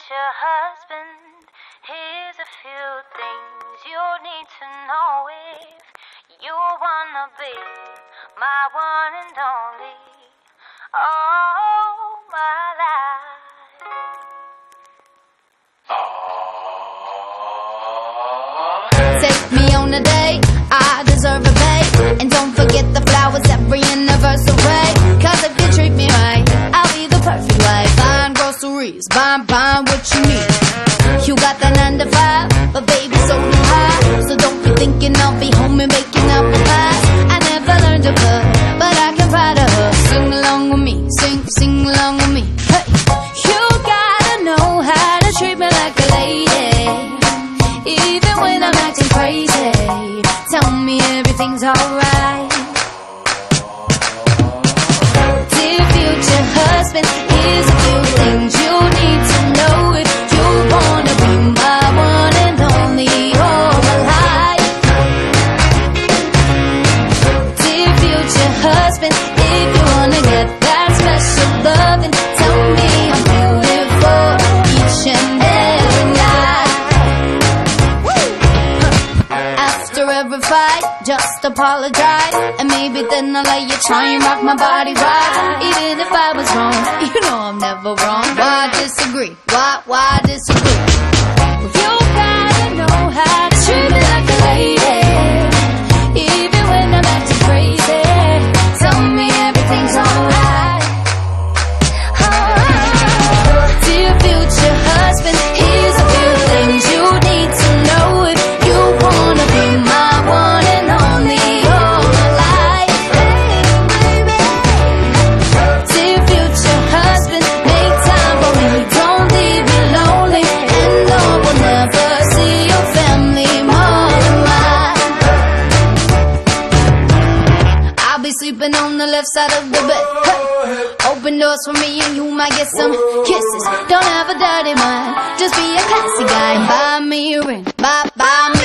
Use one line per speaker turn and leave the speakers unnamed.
future husband, here's a few things you need to know if you wanna be my one and only, all my life.
Take me on a date, I deserve a babe. And don't forget the flowers every anniversary. Cause if you treat me right, I'll be the perfect wife. Buying groceries, buying what you need. You got that 9 to 5, but baby so do I. So don't be thinking I'll be home and baking apple pies. I never learned to cook, but I can ride a hook. Sing along with me, sing along with me. Hey, you gotta know how to treat me like a lady, even when I'm acting crazy. Tell me everything's alright. Dear future husband, here's a few things you need to know if you wanna be my one and only, all my life. Dear future husband, if you wanna get that special loving, tell me I'm beautiful each and every night. After every fight, just apologize, and maybe then I'll let you try and rock my body right. Even if I was wrong, you know I'm never wrong. Why disagree? Why disagree? You gotta know how to treat me like a lady, even when I'm acting crazy. Tell me everything's alright. Dear future husband, here's a few things you need to know if you wanna be my one and only, all my life. Dear future husband, make time for me, don't leave me lonely, and no one ever see your family more than mine. I'll be sleeping on the left side of the bed. Hey. Open doors for me and you might get some kisses. Don't have a dirty mind, just be a classy guy. Buy me a ring, buy me